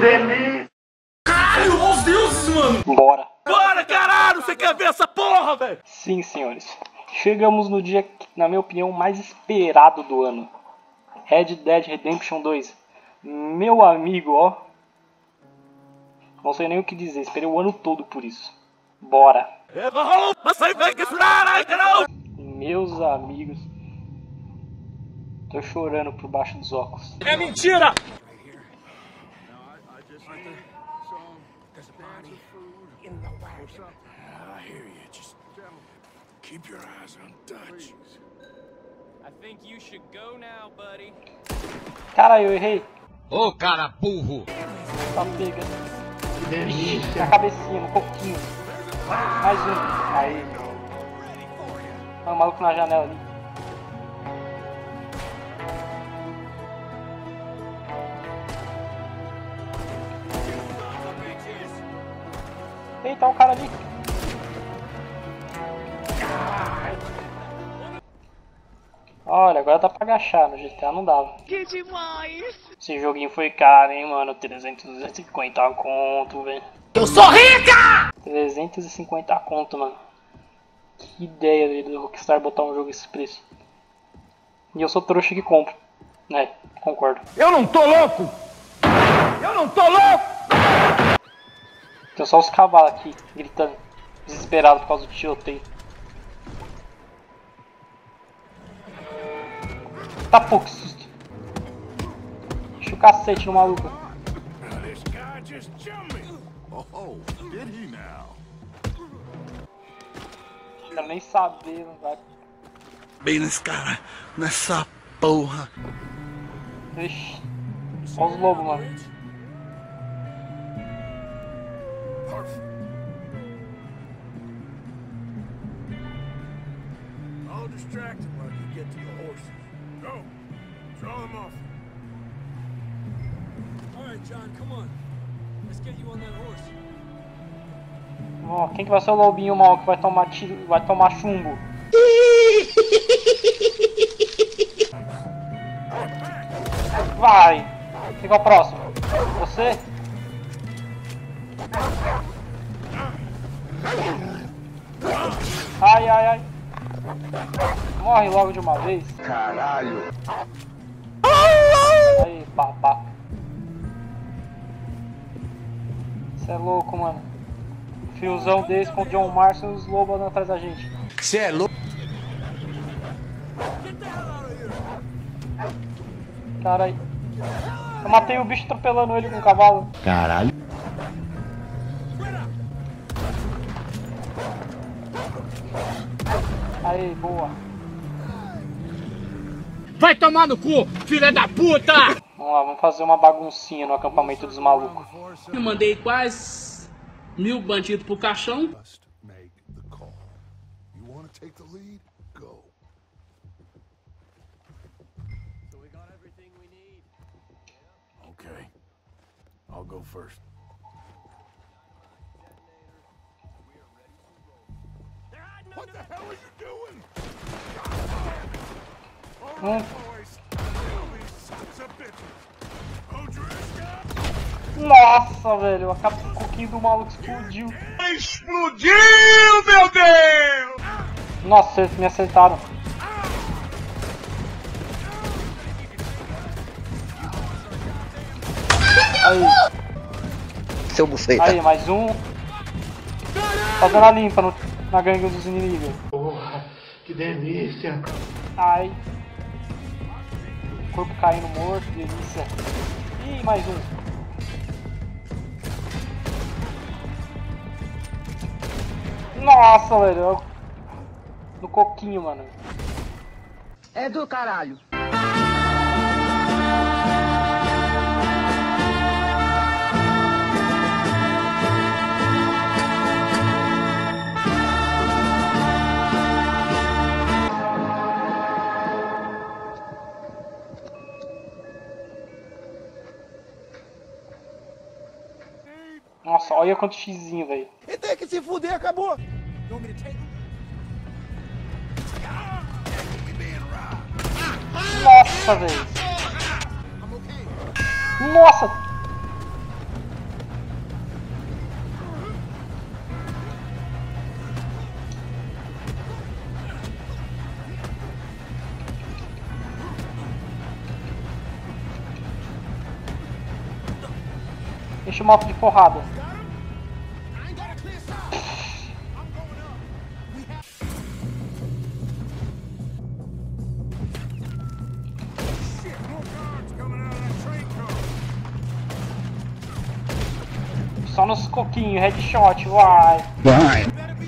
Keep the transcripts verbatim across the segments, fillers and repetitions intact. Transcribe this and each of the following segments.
delícia! Caralho, os deuses, mano! Bora! Bora, caralho! Você quer ver essa porra, velho? Sim, senhores. Chegamos no dia, na minha opinião, mais esperado do ano. Red Dead Redemption dois. Meu amigo, ó. Não sei nem o que dizer. Esperei o ano todo por isso. Bora! Meus amigos. Tô chorando por baixo dos óculos. É mentira! Cara, eu errei. Ô, cara burro! Tá pega. Que delícia! Na cabecinha, no coquinho. Mais um. Aí. Olha o maluco na janela ali. Eita, o cara ali. Olha, agora dá pra agachar, no G T A não dava. Que demais! Esse joguinho foi caro, hein, mano. trezentos e cinquenta conto, velho. Eu sou rica! trezentos e cinquenta conto, mano. Que ideia, velho, do Rockstar botar um jogo esse preço. E eu sou trouxa que compro. É, concordo. Eu não tô louco! Eu não tô louco! Tem só os cavalos aqui, gritando. Desesperado por causa do tiroteio. Tá pouco susto. Deixa o cacete no maluco. Não quero nem saber, não vai. Bem nesse cara, nessa porra. Ixi. Olha os lobos, mano. I'll distract him while you get to the horses. Go! Draw them off. Alright, John, come on. Let's get you on that horse. Ó, quem que vai ser o lobinho mal que vai tomar tiro, vai tomar chumbo? Vai! Quem que é o próximo? Você? Ai, ai, ai. Morre logo de uma vez. Caralho! Aí, babaca. Você é louco, mano. Fiozão desse com o John Marston e os lobos andando atrás da gente. Você é louco? Caralho. Eu matei o bicho atropelando ele com o cavalo. Caralho! Aí, boa. Vai tomar no cu, filha da puta! Vamos lá, vamos fazer uma baguncinha no acampamento dos malucos. Eu mandei quase mil bandidos pro caixão. Okay. I'll go first. What the hell are you doing? Hum. Sons of bitches. Odriska! Nossa, velho, a capa do coquinho do maluco explodiu. Explodiu, meu Deus! Nossa, eles me acertaram. Aí, Seu buceta. aí, mais um. Fazendo a limpa no, na gangue dos inimigos. Porra, que delícia! Ai. Corpo caindo morto, delícia. Ih, mais um. Nossa, velho. No coquinho, mano. É do caralho. Nossa, olha quanto xizinho, velho. E tem que se fuder, acabou! Nossa, velho. Nossa. Enche o mapa de porrada. Só nos coquinhos, headshot, vai. Vai.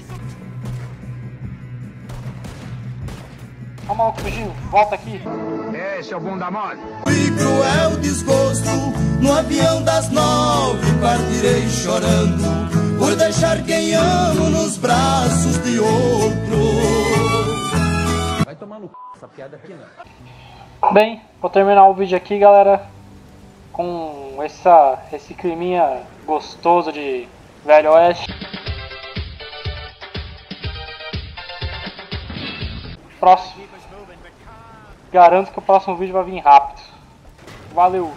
Ó o maluco fugindo, volta aqui. É, seu bunda mole. E cruel desgosto, no avião das nove partirei chorando, por deixar quem amo nos braços de outro. Vai tomar no c... essa piada aqui não. Bem, vou terminar o vídeo aqui, galera, com essa, esse climinha gostoso de Velho Oeste. Próximo. Garanto que o próximo vídeo vai vir rápido. Valeu.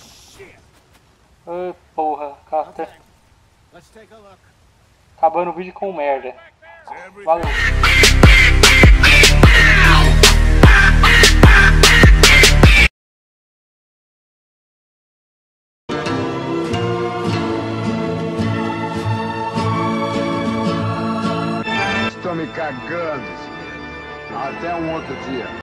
Ai, porra. Cara, acabando o vídeo com merda. Valeu. Estou me cagando. Até um outro dia.